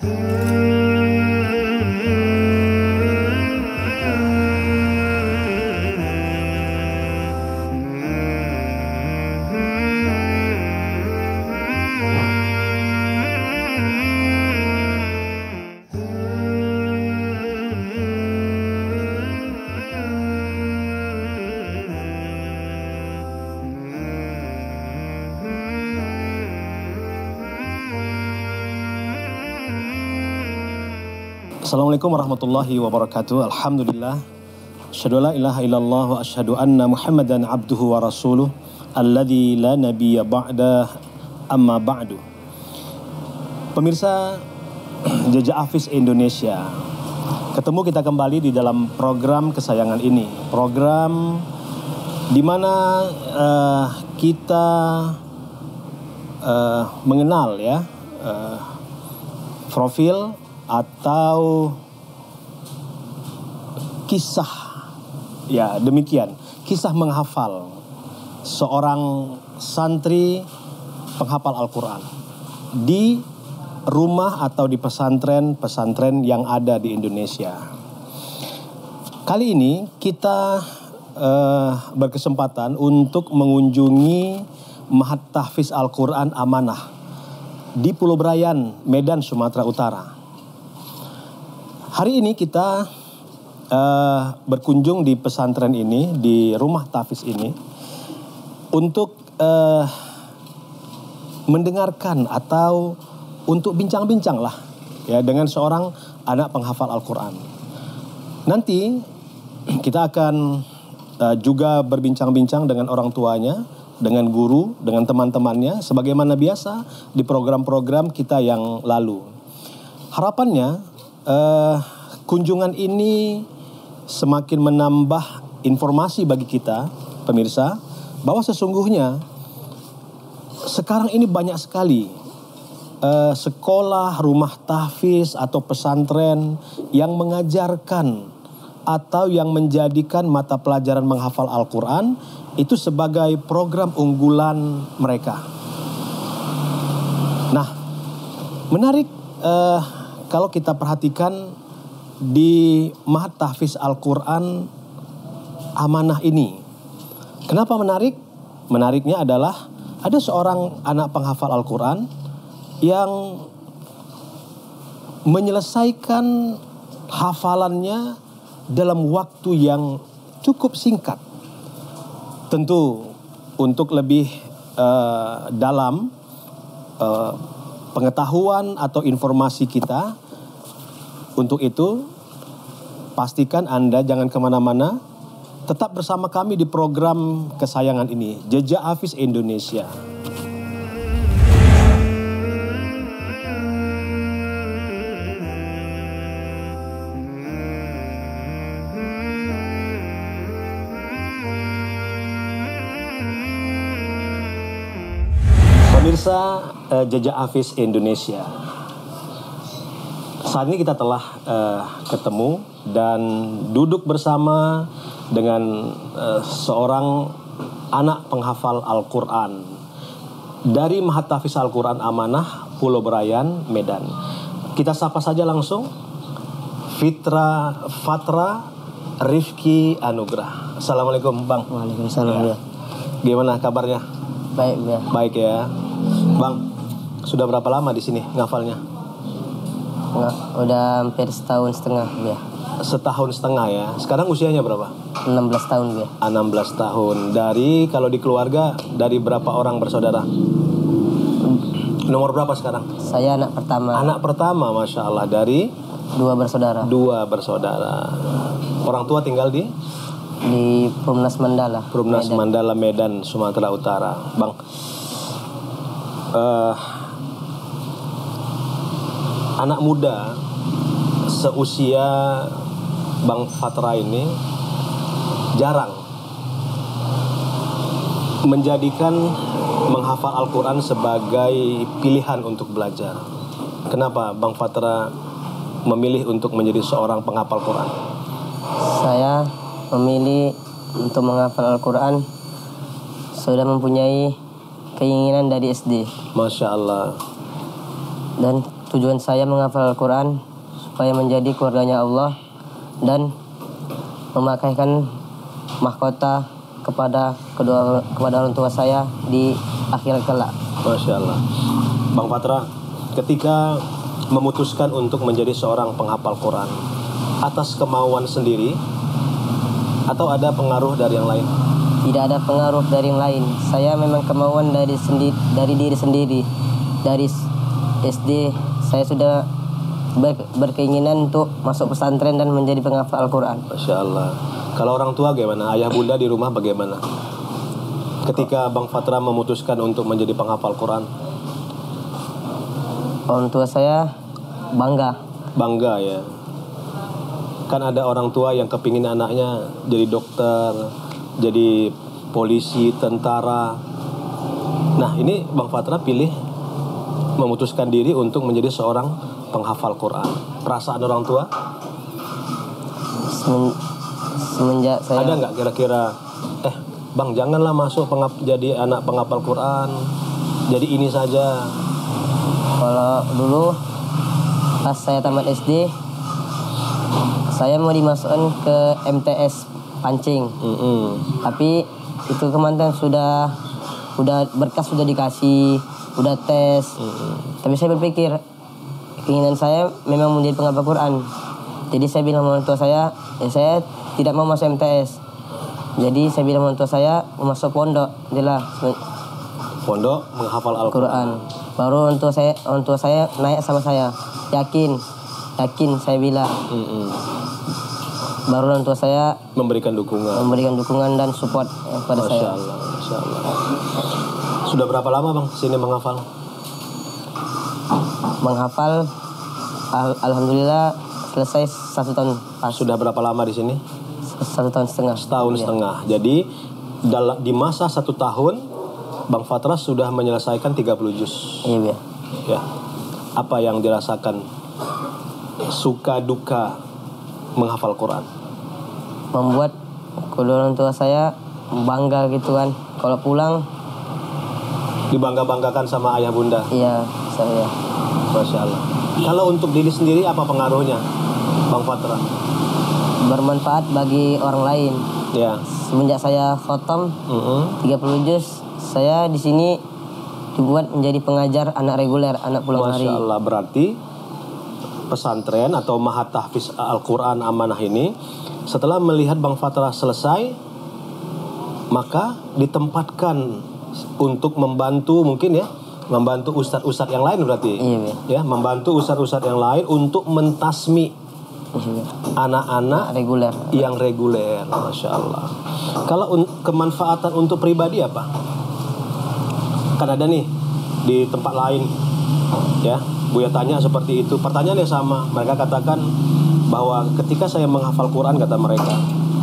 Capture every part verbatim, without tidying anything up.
Assalamualaikum warahmatullahi wabarakatuh. Alhamdulillah. Asyhadu la ilaha illallah wa asyhadu anna Muhammadan abduhu wa rasuluh alladzi la nabiyya ba'da amma ba'du. Pemirsa Jejak Hafiz Indonesia, ketemu kita kembali di dalam program kesayangan ini. Program di mana uh, kita uh, mengenal ya uh, profil atau kisah, ya demikian, kisah menghafal seorang santri penghafal Al-Quran di rumah atau di pesantren-pesantren yang ada di Indonesia. Kali ini kita uh, berkesempatan untuk mengunjungi Ma'had Tahfiz Al-Quran Amanah di Pulau Brayan, Medan, Sumatera Utara. Hari ini kita uh, berkunjung di pesantren ini, di rumah tahfiz ini, untuk uh, mendengarkan atau untuk bincang-bincang lah ya dengan seorang anak penghafal Al-Quran. Nanti kita akan uh, juga berbincang-bincang dengan orang tuanya, dengan guru, dengan teman-temannya, sebagaimana biasa di program-program kita yang lalu. Harapannya Uh, kunjungan ini semakin menambah informasi bagi kita, pemirsa, bahwa sesungguhnya sekarang ini banyak sekali uh, sekolah, rumah tahfiz atau pesantren yang mengajarkan atau yang menjadikan mata pelajaran menghafal Al-Quran itu sebagai program unggulan mereka. Nah, menarik uh, kalau kita perhatikan di Ma'had Tahfiz Al-Quran Amanah ini. Kenapa menarik? Menariknya adalah ada seorang anak penghafal Al-Quran yang menyelesaikan hafalannya dalam waktu yang cukup singkat. Tentu untuk lebih uh, dalam uh, pengetahuan atau informasi kita, untuk itu pastikan Anda jangan kemana-mana, tetap bersama kami di program kesayangan ini, Jejak Hafiz Indonesia. Pemirsa uh, Jejak Hafiz Indonesia, saat ini kita telah uh, ketemu dan duduk bersama dengan uh, seorang anak penghafal Al-Quran dari Ma'had Tahfiz Al-Quran Amanah, Pulau Brayan, Medan. Kita sapa saja langsung Fitra Fatra Rifki Anugrah. Assalamualaikum Bang. Waalaikumsalam ya. Gimana kabarnya? Baik ya. Baik ya. Bang, sudah berapa lama di sini ngafalnya? Nggak, udah hampir setahun setengah ya. Setahun setengah ya. Sekarang usianya berapa? enam belas tahun ya. enam belas tahun. Dari kalau di keluarga dari berapa orang bersaudara? Nomor berapa sekarang? Saya anak pertama. Anak pertama, Masya Allah. Dari? Dua bersaudara. Dua bersaudara. Orang tua tinggal di? Di Perumnas Mandala. Perumnas Medan. Mandala, Medan, Sumatera Utara. Bang, uh, anak muda seusia Bang Fatra ini jarang menjadikan menghafal Al-Quran sebagai pilihan untuk belajar. Kenapa Bang Fatra memilih untuk menjadi seorang penghafal Quran? Saya memilih untuk menghafal Al-Quran sudah mempunyai keinginan dari S D. Masya Allah. Dan tujuan saya menghafal Al-Quran supaya menjadi keluarganya Allah dan memakaikan mahkota kepada kedua kepada orang tua saya di akhirat kelak. Masya Allah. Bang Patra, ketika memutuskan untuk menjadi seorang penghafal Quran, atas kemauan sendiri atau ada pengaruh dari yang lain? Tidak ada pengaruh dari yang lain. Saya memang kemauan dari sendi dari diri sendiri. Dari S D saya sudah ber berkeinginan untuk masuk pesantren dan menjadi penghafal Al-Quran. Masya Allah. Kalau orang tua gimana? Ayah bunda di rumah bagaimana? Ketika Bang Patra memutuskan untuk menjadi penghafal Quran? Orang tua saya bangga. Bangga ya. Kan ada orang tua yang kepingin anaknya jadi dokter, jadi polisi, tentara. Nah ini Bang Patra pilih memutuskan diri untuk menjadi seorang penghafal Quran. Perasaan orang tua? Semen, semenjak saya... Ada nggak kira-kira, eh Bang janganlah masuk pengap, jadi anak penghafal Quran, jadi ini saja. Kalau dulu pas saya tamat S D, saya mau dimasukkan ke M T S Pancing. Mm-hmm. Tapi itu kemarin sudah udah berkas sudah dikasih, udah tes. Mm-hmm. Tapi saya berpikir keinginan saya memang menjadi penghafal Quran. Jadi saya bilang sama orang tua saya, ya saya tidak mau masuk M T S. Jadi saya bilang sama orang tua saya mau masuk pondok, adalah pondok menghafal Al-Quran. Baru orang tua saya, orang tua saya naik sama saya, yakin, yakin saya bilang. Mm-hmm. Baru orang tua saya memberikan dukungan, memberikan dukungan dan support eh, pada Masya saya. Allah, Masya Allah. Sudah berapa lama Bang sini menghafal? Menghafal, al alhamdulillah selesai satu tahun. Pas. Sudah berapa lama di sini? Satu tahun setengah. Setahun ya. setengah. Jadi dalam di masa satu tahun Bang Patra sudah menyelesaikan tiga puluh juz. Iya, ya. Apa yang dirasakan? Suka duka menghafal Quran? Membuat kedua orang tua saya bangga gitu kan. Kalau pulang dibangga-banggakan sama ayah bunda. Iya, saya. Masya Allah. Kalau untuk diri sendiri apa pengaruhnya, Bang Patra? Bermanfaat bagi orang lain. Ya. Semenjak saya khotam mm-hmm. tiga puluh juz, saya di sini dibuat menjadi pengajar anak reguler, anak pulang hari. Masya Allah, berarti pesantren atau Mahat Tahfiz Al-Quran Amanah ini setelah melihat Bang Patra selesai, maka ditempatkan untuk membantu mungkin ya, membantu ustadz-ustadz yang lain berarti. Iya, ya, membantu ustadz-ustadz yang lain untuk mentasmi iya, anak-anak reguler yang reguler. Masya Allah. Kalau un- kemanfaatan untuk pribadi apa? Kan ada nih di tempat lain, ya. Buya tanya seperti itu. Pertanyaannya sama. Mereka katakan bahwa ketika saya menghafal Quran, kata mereka,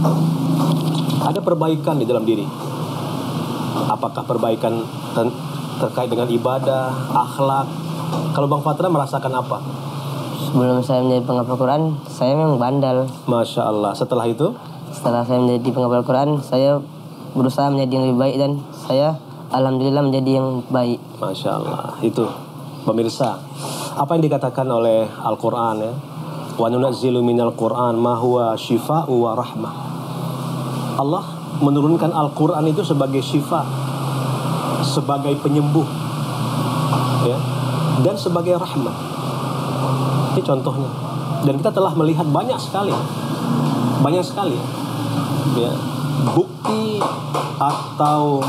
ada perbaikan di dalam diri. Apakah perbaikan ter- terkait dengan ibadah, akhlak? Kalau Bang Patra merasakan apa? Sebelum saya menjadi penghafal Quran, saya memang bandel. Masya Allah. Setelah itu? Setelah saya menjadi penghafal Quran, saya berusaha menjadi yang lebih baik dan saya alhamdulillah menjadi yang baik. Masya Allah. Itu pemirsa, apa yang dikatakan oleh Al-Quran ya, wa nunazzilu minal Quran ma huwa syifa'u wa rahmah. Allah menurunkan Al-Quran itu sebagai syifa, sebagai penyembuh ya, dan sebagai rahmat. Ini contohnya. Dan kita telah melihat banyak sekali Banyak sekali ya, bukti atau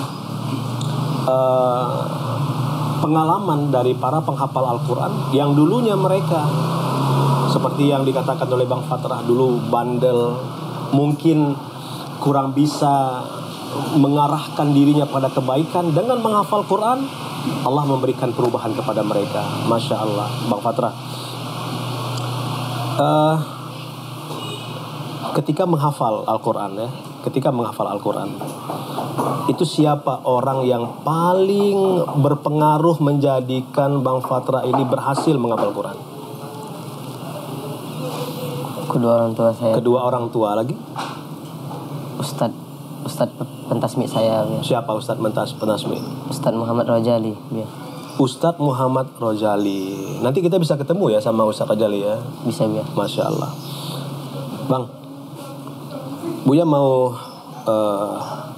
uh, pengalaman dari para penghafal Al-Quran yang dulunya mereka seperti yang dikatakan oleh Bang Patra, dulu bandel, mungkin kurang bisa mengarahkan dirinya pada kebaikan. Dengan menghafal Quran, Allah memberikan perubahan kepada mereka. Masya Allah. Bang Patra, uh, ketika menghafal Al-Quran ya, ketika menghafal Al-Quran, itu siapa orang yang paling berpengaruh menjadikan Bang Patra ini berhasil menghafal Quran? Kedua orang tua saya. Kedua orang tua lagi? Ustadz Ustadz pentasmi saya. Ya. Siapa Ustadz Mentas Pentasmi? Ustadz Muhammad Rajali. Ya. Ustadz Muhammad Rojali. Nanti kita bisa ketemu ya sama Ustadz Rojali ya. Bisa ya. Masya Allah. Bang, Buya mau uh,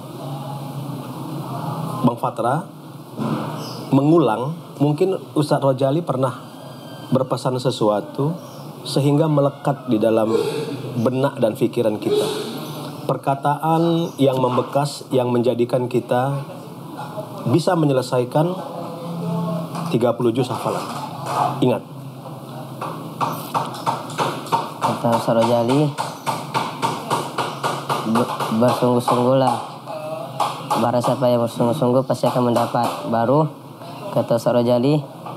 Bang Fatra mengulang. Mungkin Ustadz Rojali pernah berpesan sesuatu sehingga melekat di dalam benak dan pikiran kita. Perkataan yang membekas, yang menjadikan kita bisa menyelesaikan tiga puluh juz hafalan. Ingat. Kata Ustadz Rojali, bersungguh-sungguhlah. Barang siapa yang bersungguh-sungguh pasti akan mendapat. Baru kata Ustadz Rojali,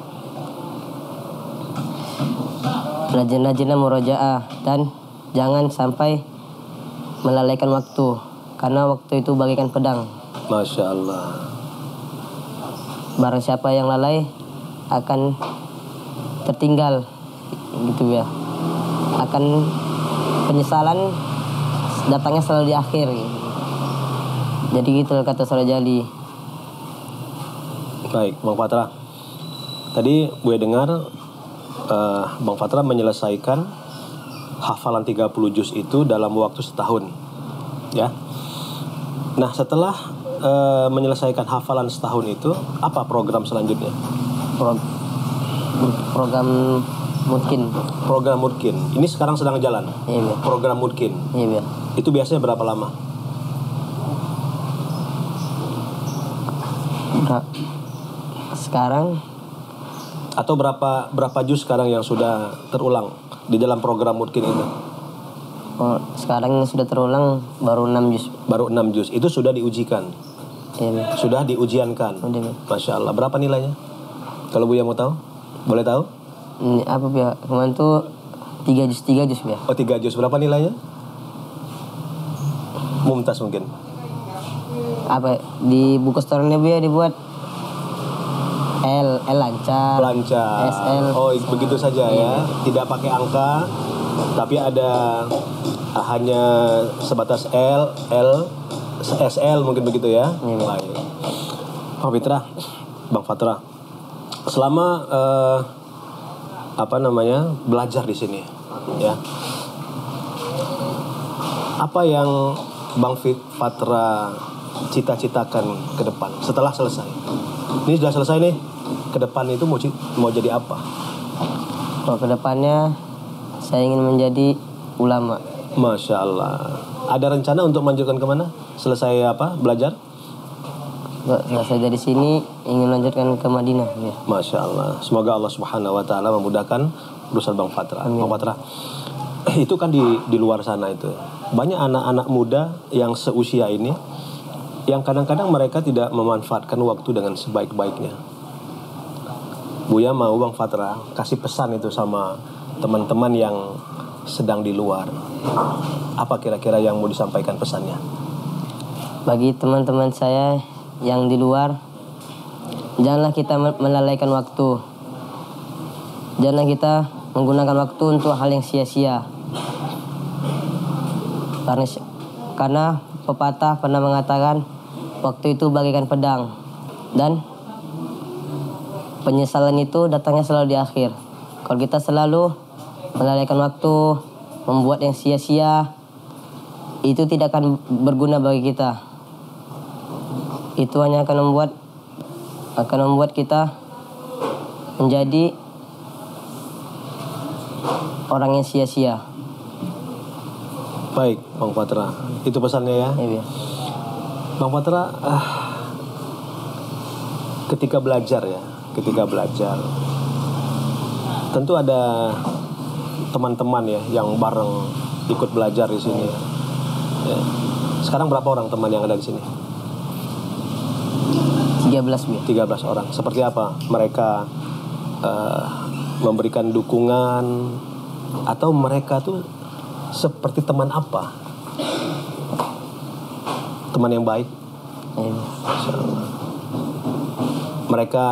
rajin-rajinlah murojaah dan jangan sampai melalaikan waktu, karena waktu itu bagaikan pedang. Masya Allah. Barang siapa yang lalai akan tertinggal, gitu ya. Akan penyesalan datangnya selalu di akhir. Jadi gitu kata Ustadz Rojali. Baik, Bang Fatra. Tadi gue dengar uh, Bang Fatra menyelesaikan hafalan tiga puluh juz itu dalam waktu setahun. Ya. Nah, setelah uh, menyelesaikan hafalan setahun itu, apa program selanjutnya? Pro- program mungkin. Program Murkin. Ini sekarang sedang jalan. Iya, ya. Program Murkin. Iya, ya. Itu biasanya berapa lama? Ber- sekarang atau berapa berapa juz sekarang yang sudah terulang di dalam program Murkin itu? oh, sekarang yang sudah terulang baru enam juz. Baru enam juz. Itu sudah diujikan. Iya, ya. Sudah diujiankan. Udah, ya. Masya Allah. Berapa nilainya? Kalau Buya mau tahu? Boleh tahu? Ini apa ya? Kemarin tuh tiga juz tiga juz ya. Oh, tiga juz. Berapa nilainya? Mumtaz mungkin. Apa di buku store-nya Bu ya dibuat L, L lancar, Lancar. S L. Oh, begitu saja ya. Tidak pakai angka, tapi ada hanya sebatas L, L, S L mungkin begitu ya. Iya. Baik. Pak Fitra, Bang Fatra, selama uh, apa namanya belajar di sini, ya. Apa yang Bang Fatra cita-citakan ke depan setelah selesai? Ini sudah selesai nih. Ke depan itu mau mau jadi apa? Kalau ke depannya saya ingin menjadi ulama. Masya Allah. Ada rencana untuk melanjutkan kemana? Selesai apa? Belajar? Selesai dari sini ingin melanjutkan ke Madinah. Ya. Masya Allah. Semoga Allah Subhanahu Wa Taala memudahkan urusan Bang Fatra. Amin. Bang Fatra, itu kan di di luar sana itu banyak anak-anak muda yang seusia ini yang kadang-kadang mereka tidak memanfaatkan waktu dengan sebaik-baiknya. Buya mau Bang Fatra kasih pesan itu sama teman-teman yang sedang di luar. Apa kira-kira yang mau disampaikan pesannya? Bagi teman-teman saya yang di luar, janganlah kita melalaikan waktu. Janganlah kita menggunakan waktu untuk hal yang sia-sia. Karena karena pepatah pernah mengatakan waktu itu bagaikan pedang dan penyesalan itu datangnya selalu di akhir. Kalau kita selalu melalaikan waktu, membuat yang sia-sia, itu tidak akan berguna bagi kita. Itu hanya akan membuat akan membuat kita menjadi orang yang sia-sia. Baik, Bang Fatra. Itu pesannya ya. Iya. Bang Fatra, ah, ketika belajar ya, ketika belajar, tentu ada teman-teman ya yang bareng ikut belajar di sini. Ya. Sekarang berapa orang teman yang ada di sini? tiga belas ya. tiga belas orang. Seperti apa mereka uh, memberikan dukungan atau mereka tuh seperti teman apa? Teman yang baik. Iya. Mereka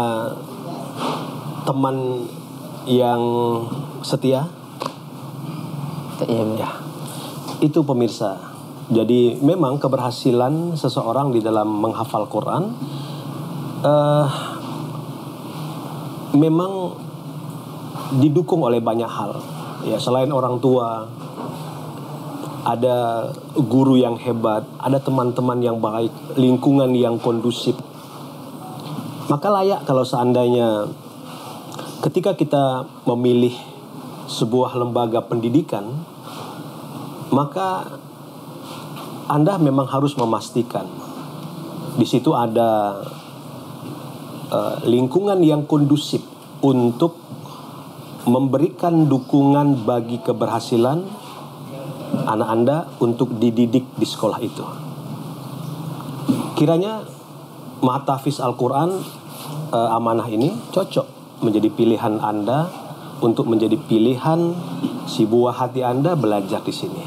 teman yang setia. Iya. Ya. Itu pemirsa. Jadi memang keberhasilan seseorang di dalam menghafal Quran uh, memang didukung oleh banyak hal. Ya, selain orang tua, ada guru yang hebat, ada teman-teman yang baik, lingkungan yang kondusif. Maka layak kalau seandainya ketika kita memilih sebuah lembaga pendidikan, maka Anda memang harus memastikan di situ ada uh, lingkungan yang kondusif untuk memberikan dukungan bagi keberhasilan anak Anda untuk dididik di sekolah itu. Kiranya Mahtafiz Al-Quran uh, amanah ini cocok menjadi pilihan Anda untuk menjadi pilihan si buah hati Anda belajar di sini.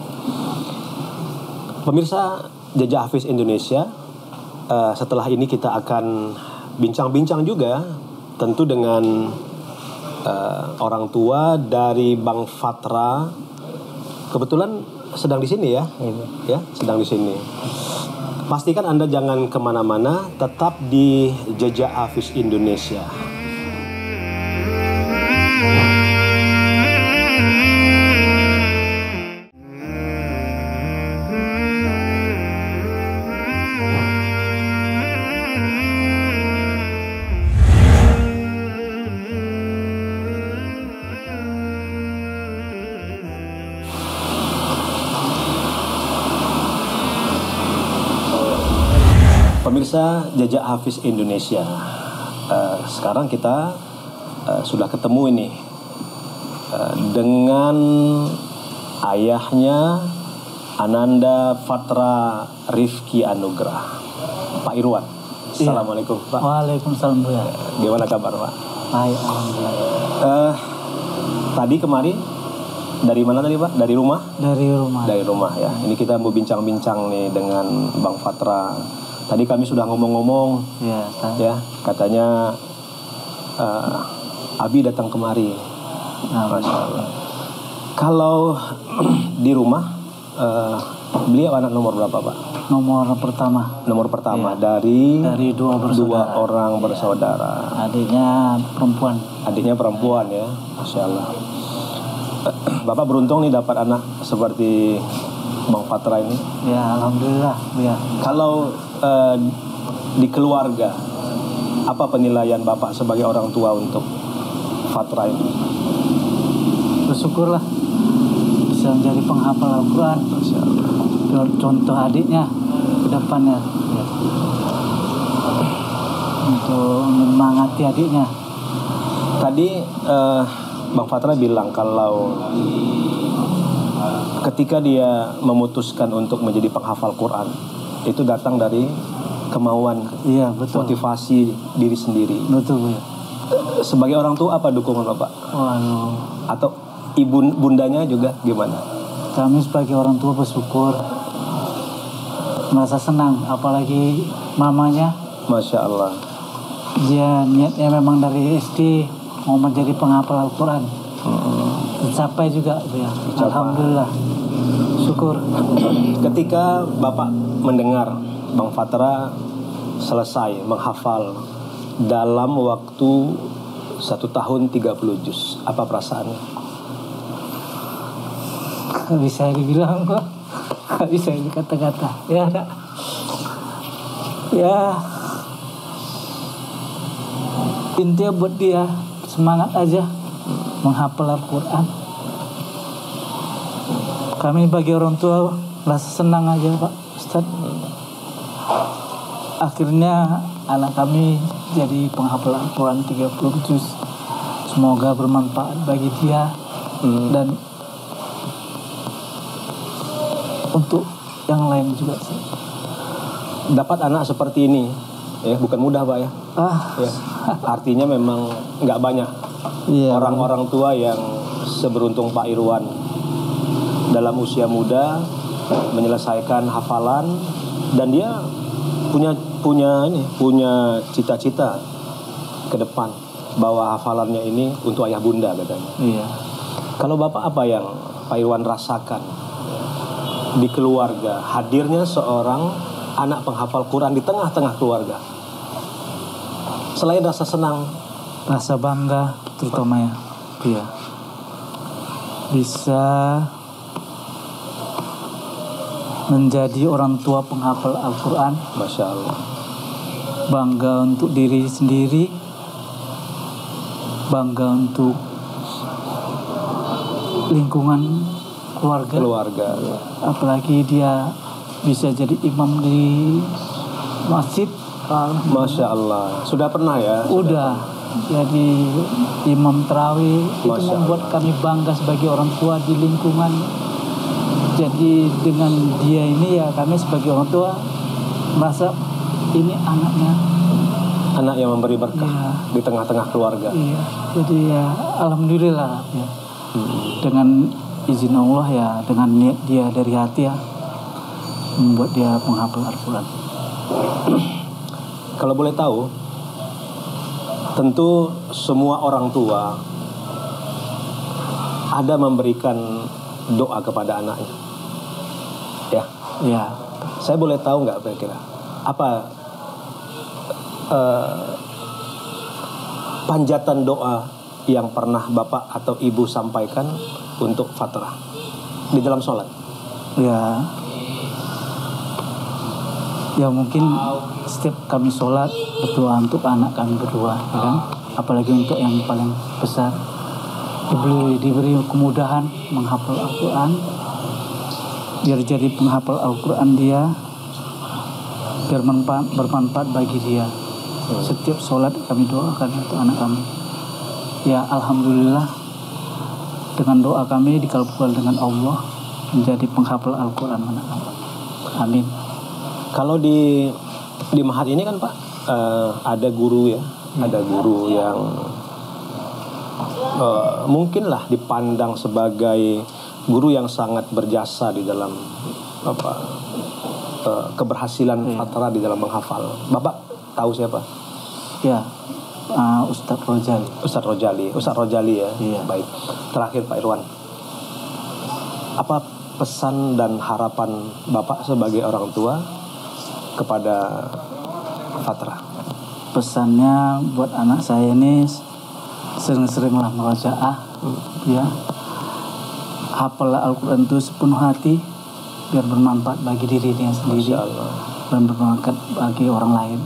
Pemirsa Jejak Hafiz Indonesia, uh, setelah ini kita akan bincang-bincang juga tentu dengan uh, orang tua dari Bang Fatra. Kebetulan sedang di sini ya, ya sedang di sini. Pastikan Anda jangan kemana-mana, tetap di Jejak Hafiz Indonesia. Pemirsa Jejak Hafiz Indonesia, uh, sekarang kita uh, sudah ketemu ini uh, dengan ayahnya Ananda Fatra Rifki Anugrah, Pak Irwan. Assalamualaikum, iya. Pak. Waalaikumsalam, Bu. Gimana kabar, Pak? Baik, alhamdulillah. Uh, tadi kemarin dari mana tadi, Pak? Dari rumah? Dari rumah. Dari rumah ya. Ini kita mau bincang-bincang nih dengan Bang Fatra. Tadi kami sudah ngomong-ngomong, ya, ya katanya uh, Abi datang kemari, nah, Masya Allah. Kalau di rumah, uh, beliau anak nomor berapa, Pak? Nomor pertama. Nomor pertama ya. dari dari dua bersaudara. Dua orang ya. bersaudara. Adiknya perempuan. Adiknya perempuan ya, Masya Allah. Bapak beruntung nih dapat anak seperti Bang Fatra ini. Ya, alhamdulillah, ya. Kalau uh, di keluarga, apa penilaian Bapak sebagai orang tua untuk Fatra ini? Bersyukurlah bisa menjadi penghafal Al-Quran. Contoh adiknya ke depannya, ya. Untuk menyemangati adiknya. Tadi uh, Bang Fatra bilang kalau ketika dia memutuskan untuk menjadi penghafal Quran, itu datang dari kemauan, iya, betul. Motivasi diri sendiri. Betul, ya. Sebagai orang tua apa dukungan Bapak? Waduh. Atau ibu bundanya juga gimana? Kami sebagai orang tua bersyukur, merasa senang, apalagi mamanya. Masya Allah. Dia niatnya memang dari S D mau menjadi penghafal Al-Quran. Hmm. Tercapai juga, ya. Tercapai. Alhamdulillah. Syukur. Ketika Bapak mendengar Bang Fatra selesai menghafal dalam waktu satu tahun tiga puluh juz, apa perasaannya? Gak bisa dibilang, kok. Gak bisa dikata-kata. Ya, ada. Ya. Intinya buat dia semangat aja menghafal Al-Quran. Kami bagi orang tua rasa senang aja, Pak Ustaz. Akhirnya anak kami jadi penghafal Al-Quran tiga puluh juz. Semoga bermanfaat bagi dia hmm. dan untuk yang lain juga. Dapat anak seperti ini, ya bukan mudah, Pak ya. Ah. Ya. Artinya memang nggak banyak iya, orang-orang tua yang seberuntung Pak Irwan dalam usia muda menyelesaikan hafalan, dan dia punya punya ini punya cita-cita ke depan bahwa hafalannya ini untuk ayah bunda katanya. Iya. Kalau Bapak apa yang Pak Irwan rasakan di keluarga, hadirnya seorang anak penghafal Quran di tengah-tengah keluarga? Selain rasa senang, rasa bangga terutama ya, ya bisa menjadi orang tua penghafal Al-Quran. Masya Allah. Bangga untuk diri sendiri, bangga untuk lingkungan keluarga. Keluarga. Apalagi dia bisa jadi imam di masjid. Masya Allah. Sudah pernah ya? Udah. Jadi imam tarawih itu Masya membuat Allah. kami bangga sebagai orang tua di lingkungan. Jadi dengan dia ini ya kami sebagai orang tua merasa ini anaknya, anak yang memberi berkah ya, di tengah-tengah keluarga. Iya. Jadi ya alhamdulillah ya. Hmm. Dengan izin Allah ya, dengan niat dia dari hati ya, membuat dia menghafal Al-Quran. Kalau boleh tahu, tentu semua orang tua ada memberikan doa kepada anaknya. Ya, Ya, saya boleh tahu nggak kira-kira apa uh, panjatan doa yang pernah bapak atau ibu sampaikan untuk Fatrah di dalam sholat? ya, ya mungkin setiap kami sholat berdoa untuk anak kami berdua, ya kan? Apalagi untuk yang paling besar, diberi diberi kemudahan menghafal Al-Quran, biar jadi penghafal Al-Quran dia, biar bermanfaat, bermanfaat bagi dia. Setiap sholat kami doakan untuk anak kami. Ya alhamdulillah dengan doa kami dikabulkan dengan Allah menjadi penghafal Al-Quran anak kami. Amin. Kalau di di Mahat ini kan Pak, uh, ada guru ya, ada guru yang uh, mungkinlah dipandang sebagai guru yang sangat berjasa di dalam apa uh, keberhasilan ya. Fatrah di dalam menghafal. Bapak tahu siapa? Ya, uh, Ustadz Rojali. Ustadz Rojali, Ustadz Rojali ya. Iya. Baik. Terakhir Pak Irwan, apa pesan dan harapan Bapak sebagai orang tua kepada Fatrah? Pesannya buat anak saya ini sering-seringlah merajaah, hmm. ya. Hafallah Al-Quran itu sepenuh hati biar bermanfaat bagi dirinya sendiri dan bermanfaat bagi orang lain.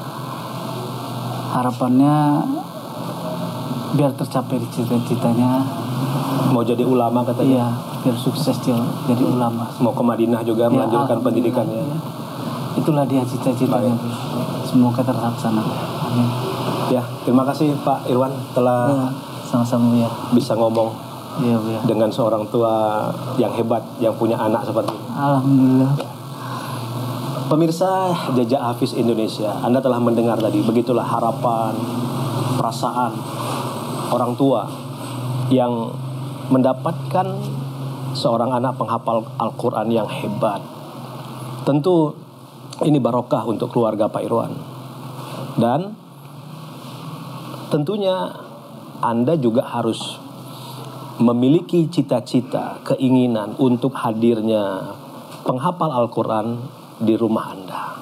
Harapannya biar tercapai cita-citanya. Mau jadi ulama katanya? Iya, biar sukses dia jadi ulama. Mau ke Madinah juga Ya, melanjutkan pendidikannya. Ya. Itulah dia cita-citanya. Semoga terlaksana. Amin. Ya, terima kasih Pak Irwan telah ya, sama-sama ya. bisa ngomong ya, ya. dengan seorang tua yang hebat yang punya anak seperti ini. Alhamdulillah. Pemirsa Jejak Hafiz Indonesia, Anda telah mendengar tadi, begitulah harapan, perasaan orang tua yang mendapatkan seorang anak penghafal Al-Quran yang hebat. Tentu ini barokah untuk keluarga Pak Irwan. Dan tentunya Anda juga harus memiliki cita-cita, keinginan untuk hadirnya penghafal Al-Quran di rumah Anda.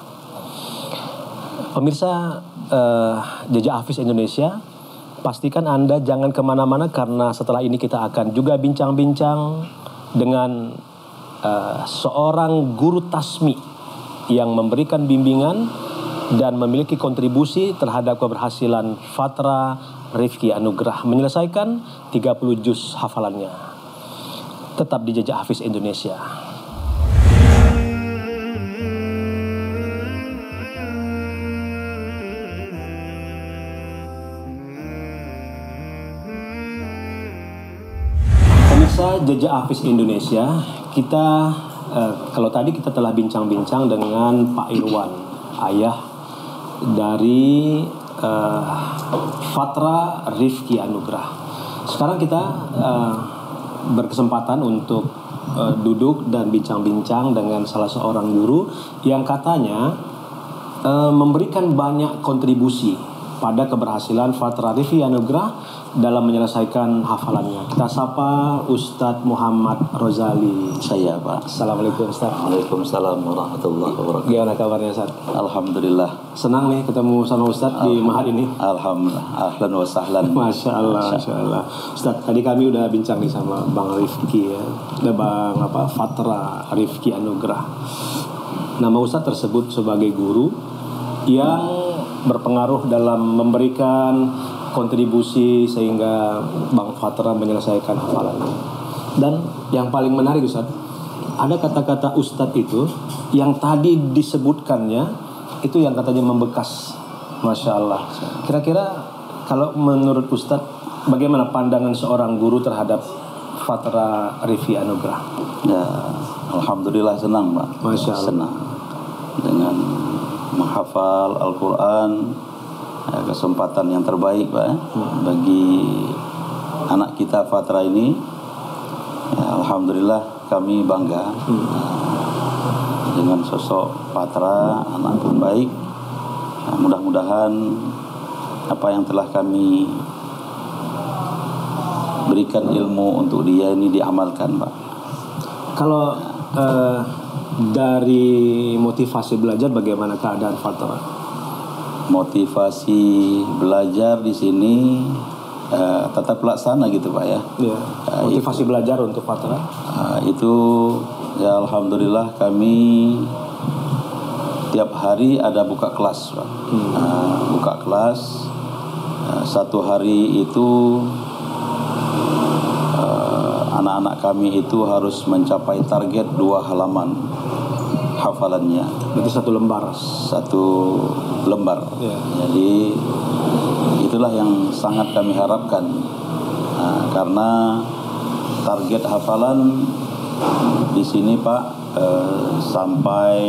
Pemirsa uh, Jejak Hafiz Indonesia, pastikan Anda jangan kemana-mana karena setelah ini kita akan juga bincang-bincang dengan uh, seorang guru tasmi yang memberikan bimbingan dan memiliki kontribusi terhadap keberhasilan Fatrah Rifki Anugrah menyelesaikan tiga puluh juz hafalannya. Tetap di Jejak Hafiz Indonesia. Pemirsa Jejak Hafiz Indonesia, kita uh, kalau tadi kita telah bincang-bincang dengan Pak Irwan, ayah dari uh, Fatrah Rifki Anugrah. Sekarang kita uh, berkesempatan untuk uh, duduk dan bincang-bincang dengan salah seorang guru yang katanya uh, memberikan banyak kontribusi pada keberhasilan Fatrah Rifki Anugrah dalam menyelesaikan hafalannya. Kita sapa Ustadz Muhammad Rozali. Saya Pak. Assalamualaikum Ustadz. Waalaikumsalam warahmatullahi wabarakatuh. Gimana kabarnya Ustadz? Alhamdulillah. Senang nih ketemu sama Ustadz di Mahat ini. Alhamdulillah. Ahlan wa sahlan. Masya Allah, Masya Allah. Ustadz, tadi kami udah bincang nih sama Bang Rifki ya. Ada Bang apa Fatrah Rifki Anugrah. Nama Ustadz tersebut sebagai guru yang berpengaruh dalam memberikan kontribusi sehingga Bang Fatrah menyelesaikan hafalannya. Dan yang paling menarik Ustaz, ada kata-kata Ustadz itu yang tadi disebutkannya itu yang katanya membekas. Masya Allah. Kira-kira kalau menurut Ustadz, bagaimana pandangan seorang guru terhadap Fatrah Rifki Anugrah? Ya, alhamdulillah senang Pak. Masya Allah. Senang dengan menghafal Al-Quran, ya, kesempatan yang terbaik Pak ya, hmm. bagi anak kita Fatrah ini. Ya, alhamdulillah kami bangga hmm. dengan sosok Fatrah, anak pun baik. Ya, mudah-mudahan apa yang telah kami berikan ilmu untuk dia ini diamalkan Pak. Kalau uh, dari motivasi belajar bagaimana keadaan Fatrah? Motivasi belajar di sini uh, tetap pelaksana gitu Pak ya. Ya. Motivasi uh, itu, belajar untuk Fatrah? Uh, itu ya alhamdulillah kami tiap hari ada buka kelas Pak. Hmm. Uh, buka kelas uh, satu hari itu uh, anak-anak kami itu harus mencapai target dua halaman hafalannya. Berarti satu lembar. Satu lembar. Yeah. Jadi itulah yang sangat kami harapkan. Nah, karena target hafalan di sini Pak eh, sampai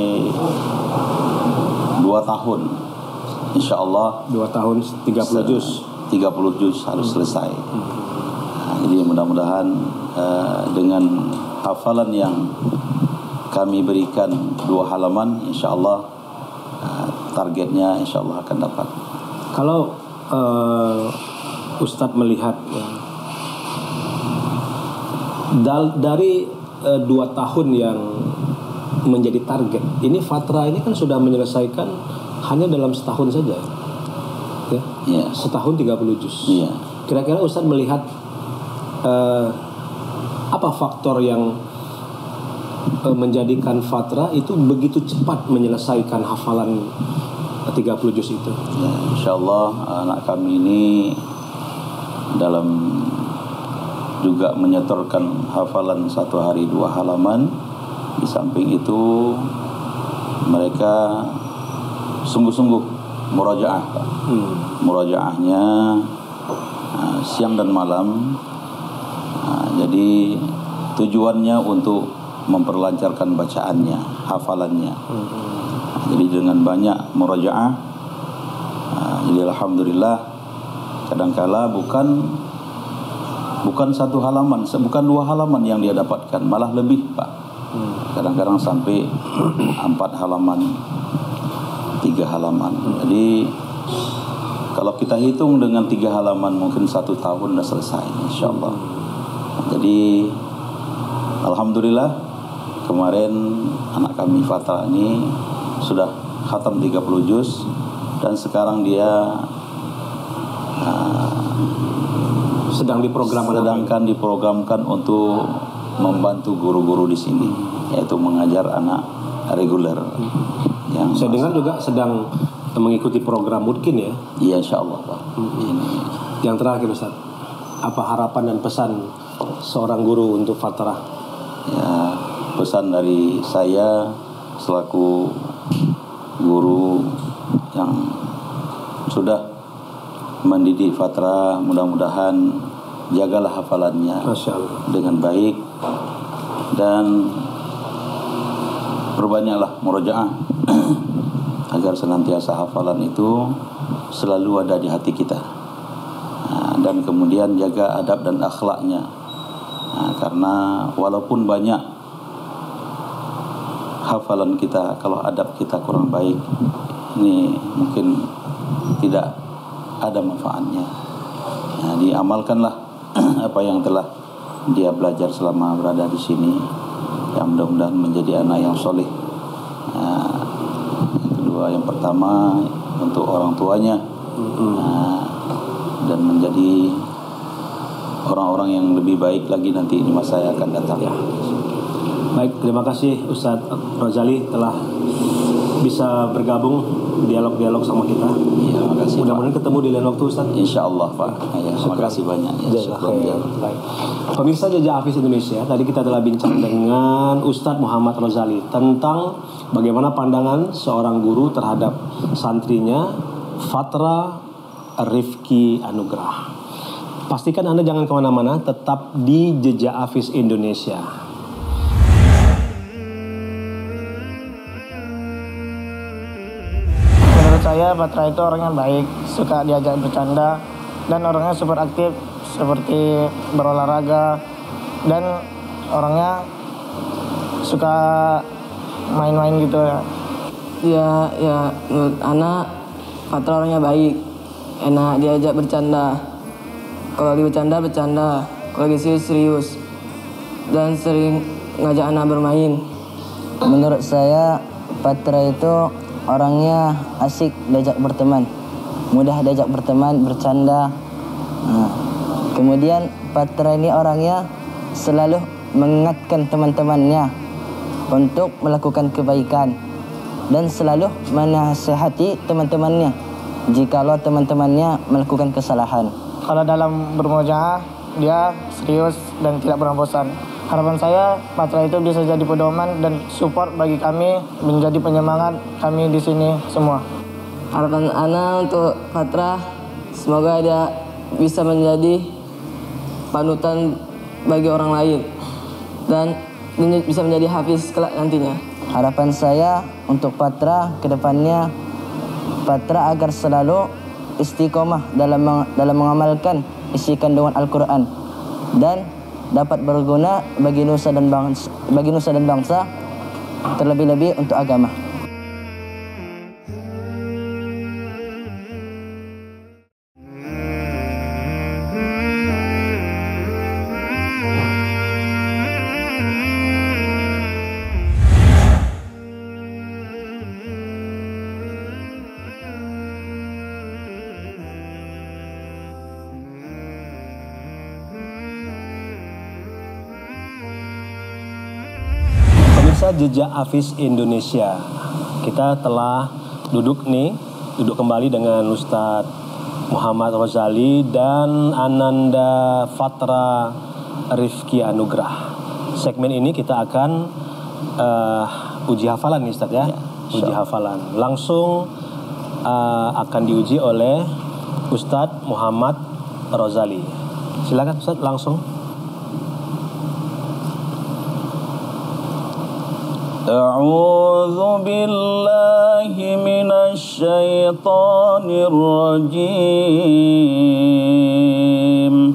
dua tahun. Insya Allah. Dua tahun tiga puluh juz. Tiga puluh juz harus hmm. selesai. Hmm. Nah, jadi mudah-mudahan eh, dengan hafalan yang kami berikan dua halaman, insya Allah uh, targetnya insya Allah akan dapat. Kalau uh, Ustadz melihat ya, dal- dari uh, dua tahun yang menjadi target, ini Fatrah ini kan sudah menyelesaikan hanya dalam setahun saja, ya, yeah. setahun tiga puluh juz. Yeah. Kira-kira Ustadz melihat uh, apa faktor yang menjadikan Fatrah itu begitu cepat menyelesaikan hafalan tiga puluh juz itu? Ya, insya Allah anak kami ini dalam juga menyetorkan hafalan satu hari dua halaman. Di samping itu mereka sungguh-sungguh murajaah, hmm. murajaahnya uh, siang dan malam. Uh, jadi tujuannya untuk memperlancarkan bacaannya, hafalannya. Hmm. Jadi dengan banyak murajaah, nah, jadi alhamdulillah kadangkala bukan bukan satu halaman, bukan dua halaman yang dia dapatkan, malah lebih Pak. Hmm. Kadang-kadang sampai empat halaman, tiga halaman. Hmm. Jadi kalau kita hitung dengan tiga halaman mungkin satu tahun sudah selesai, insya Allah. Jadi alhamdulillah kemarin anak kami Fatrah ini sudah khatam tiga puluh juz dan sekarang dia uh, sedang diprogramkan sedangkan diprogramkan untuk membantu guru-guru di sini, yaitu mengajar anak reguler. Hmm. Yang saya dengar juga sedang mengikuti program Mudkin ya? Iya, insya Allah Pak. Hmm. Ini. Yang terakhir Ustaz, apa harapan dan pesan seorang guru untuk Fatrah? Ya, pesan dari saya selaku guru yang sudah mendidik Fatrah, mudah-mudahan jagalah hafalannya dengan baik dan perbanyaklah murojaah agar senantiasa hafalan itu selalu ada di hati kita. Nah, dan kemudian jaga adab dan akhlaknya. Nah, karena walaupun banyak hafalan kita, kalau adab kita kurang baik, ini mungkin tidak ada manfaatnya. Nah, diamalkanlah apa yang telah dia belajar selama berada di sini. Yang mudah-mudahan menjadi anak yang soleh. Nah, yang kedua, yang pertama untuk orang tuanya, nah, dan menjadi orang-orang yang lebih baik lagi nanti di masa yang akan datang. Ya. Baik, terima kasih Ustadz Rozali telah bisa bergabung dialog-dialog sama kita. Ya, makasih. Mudah-mudahan ketemu di lain waktu, Ustadz. Insya Allah, Pak. Ya, terima kasih banyak. Ya, syukur. Baik. Pemirsa Jejak Hafiz Indonesia, tadi kita telah bincang dengan Ustadz Muhammad Rozali tentang bagaimana pandangan seorang guru terhadap santrinya Fatra Rifki Anugrah. Pastikan Anda jangan kemana-mana, tetap di Jejak Hafiz Indonesia. Saya Patra itu orangnya baik, suka diajak bercanda, dan orangnya super aktif seperti berolahraga, dan orangnya suka main-main gitu ya. Ya, ya menurut anak Patra orangnya baik, enak diajak bercanda. Kalau lagi bercanda bercanda, kalau lagi serius serius, dan sering ngajak anak bermain. Menurut saya Patra itu orangnya asik diajak berteman, mudah diajak berteman, bercanda. Nah, kemudian Patra ini orangnya selalu mengingatkan teman-temannya untuk melakukan kebaikan dan selalu menasihati teman-temannya jikalau teman-temannya melakukan kesalahan. Kalau dalam bermujaah dia serius dan tidak pernah bosan. Harapan saya Patra itu bisa jadi pedoman dan support bagi kami, menjadi penyemangat kami di sini semua. Harapan Ana untuk Patra, semoga dia bisa menjadi panutan bagi orang lain dan bisa menjadi hafiz kelak nantinya. Harapan saya untuk Patra ke depannya, Patra agar selalu istiqomah dalam dalam mengamalkan isi kandungan Al-Quran dan dapat berguna bagi nusa dan bangsa, bagi nusa dan bangsa, terlebih-lebih untuk agama. Jejak Hafiz Indonesia, kita telah duduk nih, duduk kembali dengan Ustadz Muhammad Rozali dan Ananda Fatra Rifki Anugrah. Segmen ini kita akan uh, uji hafalan nih Ustadz ya, ya uji hafalan. Langsung uh, akan diuji oleh Ustadz Muhammad Rozali. Silakan Ustadz langsung. A'udzu billahi minasy syaithanir rajim.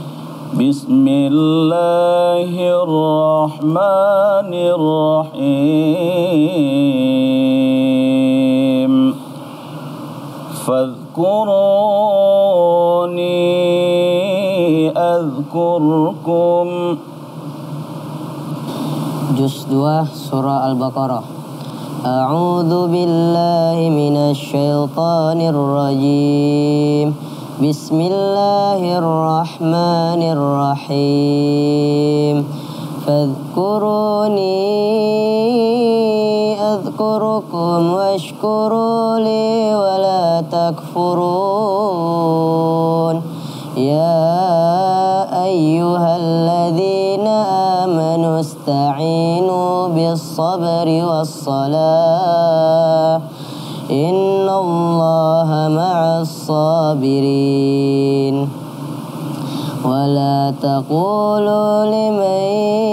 Bismillahirrahmanirrahim. Fadhkuruni adhkurkum. Juz dua surah Al-Baqarah. A'udzu billahi minasy syaithanir rajim. Bismillahirrahmanirrahim. Fadhkuruni adhkurukum washkuru li wa la takfurun. Ya ayyuhalladzina amanu ista'inu bis-sabri was-salah. Innallaha ma'as-sabirin. Wa la taqulu liman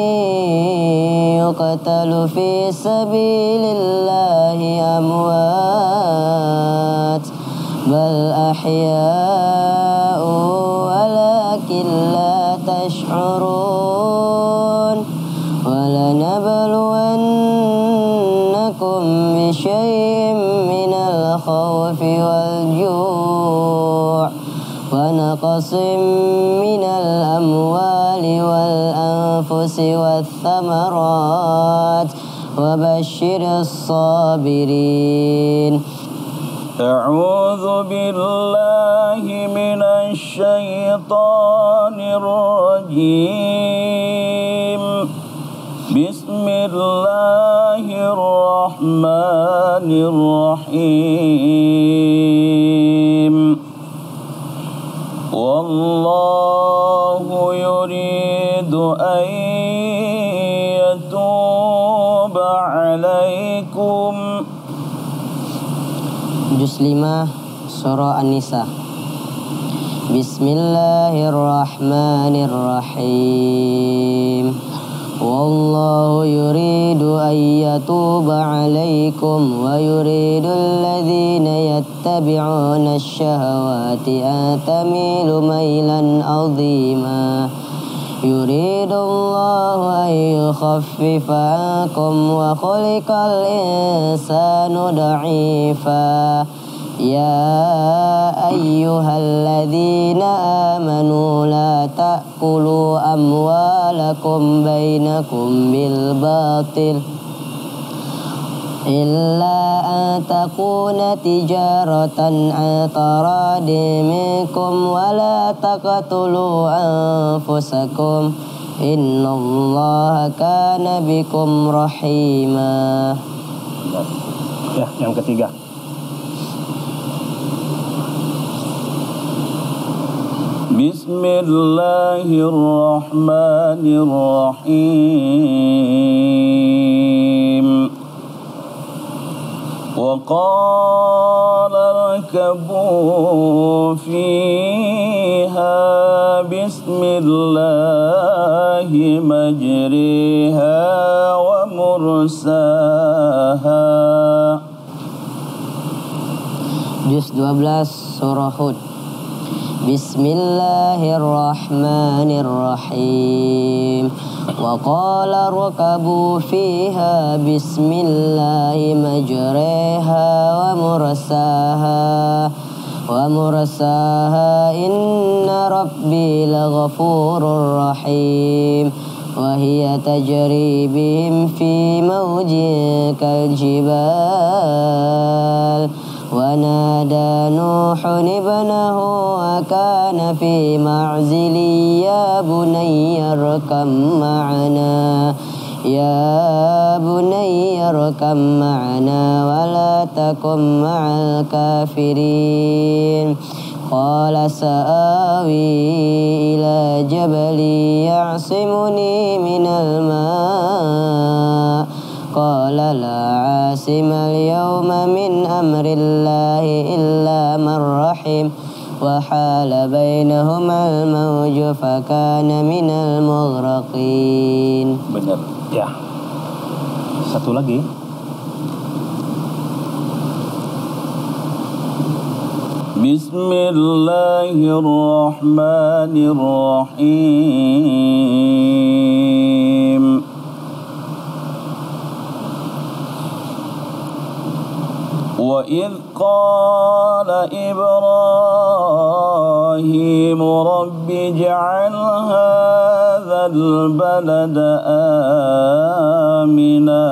yuqtalu fi sabilillahi amwat bal ahya'u walakin la tash'urun. وَلَنَبْلُوَنَّكُمْ بِشَيْءٍ مِّنَ الْخَوْفِ وَالْجُوعِ ونقص من الأموال والأنفس والثمرات وبشر الصابرين. أعوذ بالله من الشيطان الرجيم. بسم الله الرحمن الرحيم. والله يريد أن يتوب عليكم. Juz lima Surah An-Nisa. Bismillahirrahmanirrahim. Wallahu yuridu an yatuba alaikum wa yuridu alladhina yattabi'una ash-shahawati an tamilu mailan 'azima. Yuridu Allahu an yukhaffifa ankum wa khuliqal insanu da'ifa. Ya ayyuhalladzina amanu la ta'kulu amwalakum bainakum bil batil illa an takuna tijaratan an taradin minkum wa la taqtulu anfusakum innallaha kana bikum rahima. Ya, yang ketiga. Bismillahirrahmanirrahim. Wa qala rakabu fiha bismillahi majriha wa mursaha. Juz dua belas Surah Hud. Bismillahirrahmanirrahim. Wa qala rakabu fiha bismillahi majriha wa mursaha wa mursaha inna rabbi laghafurur rahim. Wa hiya tajri bihim fi mawjin kaljibal. Wa nada Nuhun ibnahu wa kana fi ma'zili ya bunayya arkam ma'ana ya bunayya arkam ma'ana wa la takum ma'al kafirin. Qala sa'awi ila jabali ya'simuni minal ma' Qala la asima al-yawma min amrillahi illa man rahim wa hala bainahuma al-mawju fakana minal mughraqin. Benar. Ya. Satu lagi. Bismillahirrahmanirrahim. Wa idh qala Ibrahim rabbi ij'al hadzal balada amina.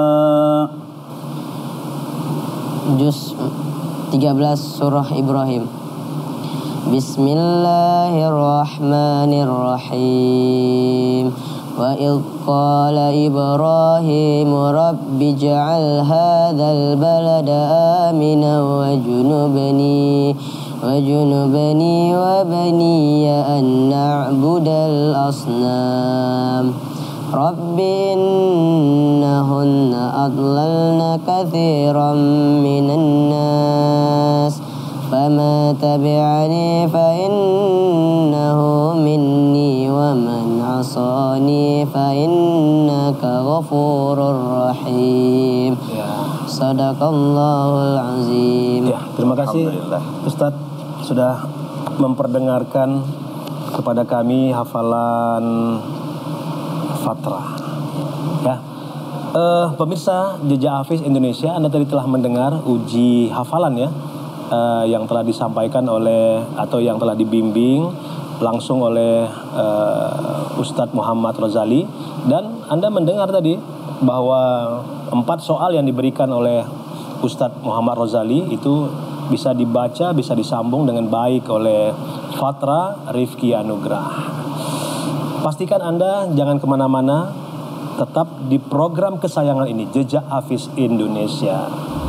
Juz tiga belas Surah Ibrahim. Bismillahirrahmanirrahim. Wa idh qala Ibrahim rabbi ij'al hadzal balada amina wa junubni wa junubni wa baniya an na'budal asnam. Rabbi innahunna adlalna katsiran minan nas fama tabi'ani fa innahu minni wa man 'asani fa innaka ghafurur rahim. Sadaqallahul azim. Ya, terima kasih Ustadz sudah memperdengarkan kepada kami hafalan Fatrah. Ya, uh, pemirsa Jejak Hafiz Indonesia, Anda tadi telah mendengar uji hafalan ya uh, yang telah disampaikan oleh atau yang telah dibimbing langsung oleh uh, Ustadz Muhammad Rozali, dan Anda mendengar tadi bahwa empat soal yang diberikan oleh Ustadz Muhammad Rozali itu bisa dibaca, bisa disambung dengan baik oleh Fatra Rifki Anugrah. Pastikan Anda jangan kemana-mana, tetap di program kesayangan ini, Jejak Hafiz Indonesia.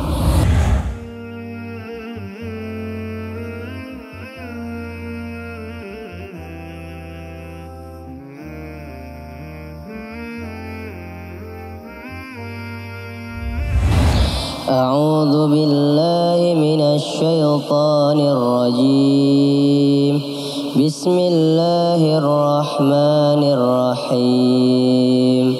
A'udzu billahi minasy syaithanir rajim. Bismillahirrahmanirrahim.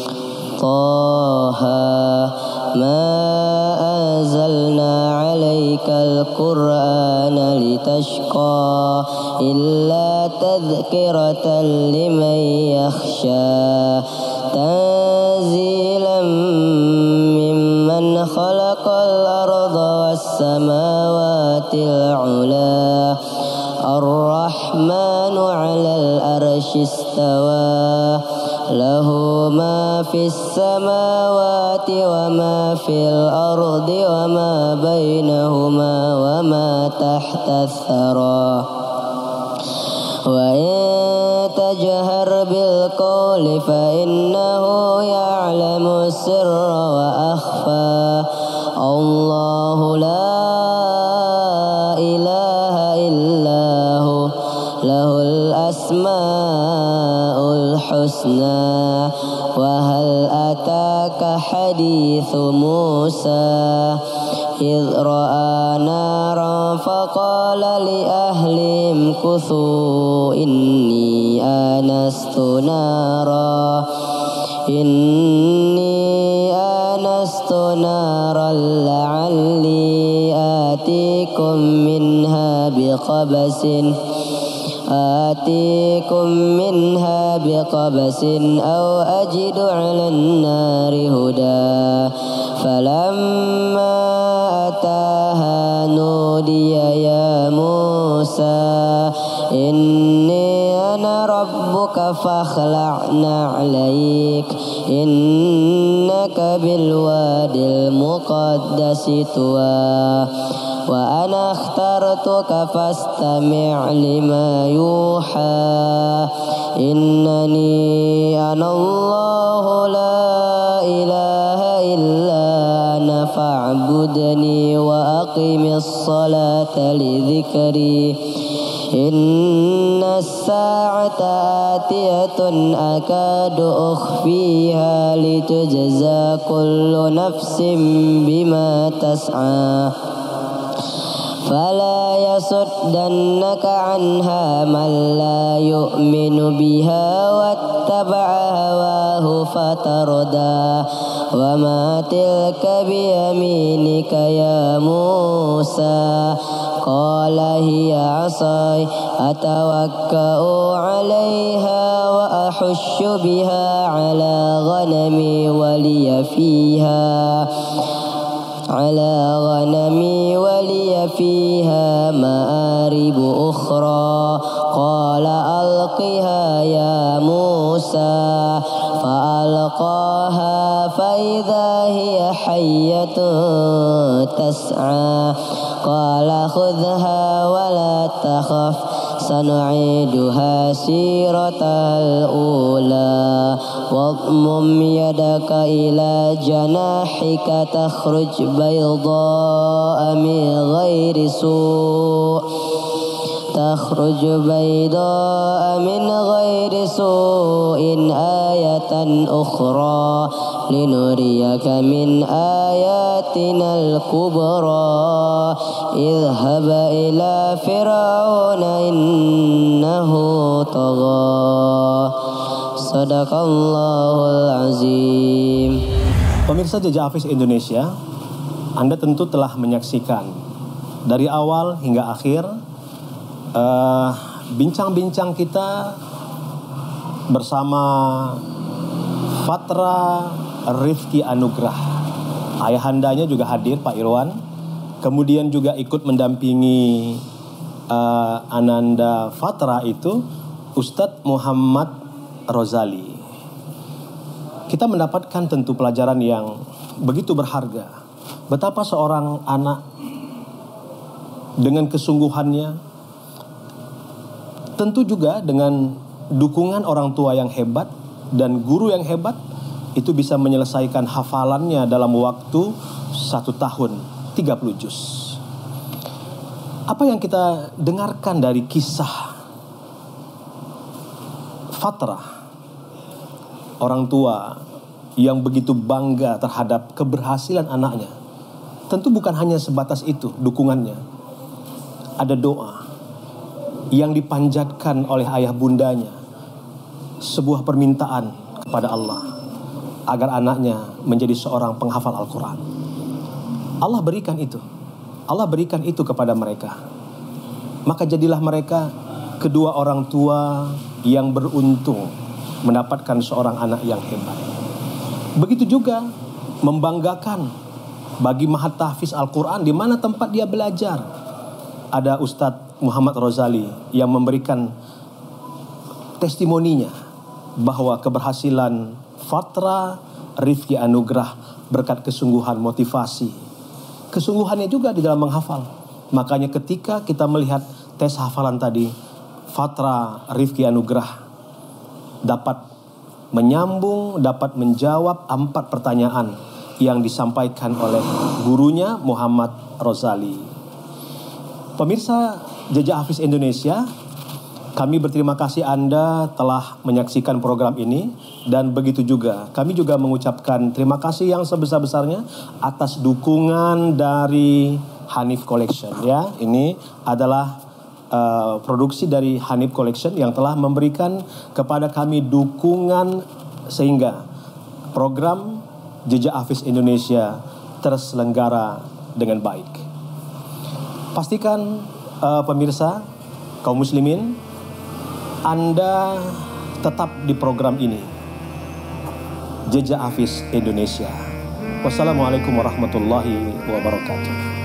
Taha ma anzalna 'alaikal qur'ana litashqa illa tadhkiratan liman yakhsha. Tanzilan mimman khalaqal arda was samawati al-'ula. Ar-Rahmanu 'alal arsy istawa. Lahu ma fis samawati wa ma fil ardi wa ma bainahuma wa ma tahta ath-thara. Wa in tajhar bil qawli fa innahu ya'lamu sirra wa akhfa. Allahu la ilaha illahu lahul asmaul husna. Wa hal ataka hadithu Musa idh ra'a naran faqala li ahlihim kuthu inni anastu nara inni anastu naran la'alli atikum minha biqabasin آتيكم منها بقبس أو أجد على النار هدى فلما أتاها نودي يا موسى إني أنا ربك فاخلع نعليك إنك بالوادي المقدس طوى وأنا اخترتك فاستمع لما يوحى إنني أنا الله لا إله إلا أنا فاعبدني وأقم الصلاة لذكري إن الساعة آتية أكاد أخفيها لتجزى كل نفس بما تسعى فلا يصدنك عنها من لا يؤمن بها واتبع هواه فتردى وما تلك بيمينك يا موسى قال هي عصاي أتوكأ عليها وأحش بها على غنمي ولي فيها على غنمي ولي فيها مآرب أخرى قال ألقها يا موسى فألقاها فإذا هي حية تسعى قال خذها ولا تخف سنعيدها سيرتها الأولى واضمم يدك إلى جناحك تخرج بيضاء من غير سوء تخرج بيضاء من غير سوء آية أخرى لنريك من آياتنا الكبرى اذهب إلى فرعون إنه طغى Sadaqallahul azim. Pemirsa Jejak Hafiz Indonesia, Anda tentu telah menyaksikan dari awal hingga akhir uh, bincang-bincang kita bersama Fatra Rifki Anugrah. Ayahandanya juga hadir, Pak Irwan. kemudian juga ikut mendampingi uh, Ananda Fatra itu Ustadz Muhammad Rozali. Kita mendapatkan tentu pelajaran yang begitu berharga. Betapa seorang anak dengan kesungguhannya, tentu juga dengan dukungan orang tua yang hebat dan guru yang hebat, itu bisa menyelesaikan hafalannya dalam waktu satu tahun, tiga puluh juz. Apa yang kita dengarkan dari kisah Fatrah, orang tua yang begitu bangga terhadap keberhasilan anaknya, tentu bukan hanya sebatas itu dukungannya. Ada doa yang dipanjatkan oleh ayah bundanya, sebuah permintaan kepada Allah agar anaknya menjadi seorang penghafal Al-Quran. Allah berikan itu. Allah berikan itu kepada mereka. Maka jadilah mereka kedua orang tua yang beruntung mendapatkan seorang anak yang hebat. Begitu juga membanggakan bagi Mahat Tahfiz Al-Quran di mana tempat dia belajar. Ada Ustadz Muhammad Rozali yang memberikan testimoninya bahwa keberhasilan Fatra Rifki Anugrah berkat kesungguhan motivasi. Kesungguhannya juga di dalam menghafal. Makanya ketika kita melihat tes hafalan tadi, Fatra Rifki Anugrah dapat menyambung, dapat menjawab empat pertanyaan yang disampaikan oleh gurunya Muhammad Rozali. Pemirsa Jejak Hafiz Indonesia, kami berterima kasih Anda telah menyaksikan program ini, dan begitu juga kami juga mengucapkan terima kasih yang sebesar-besarnya atas dukungan dari Hanif Collection. Ya, ini adalah Uh, produksi dari Hanif Collection yang telah memberikan kepada kami dukungan sehingga program Jejak Hafiz Indonesia terselenggara dengan baik. Pastikan uh, pemirsa kaum muslimin, Anda tetap di program ini, Jejak Hafiz Indonesia. Wassalamualaikum warahmatullahi wabarakatuh.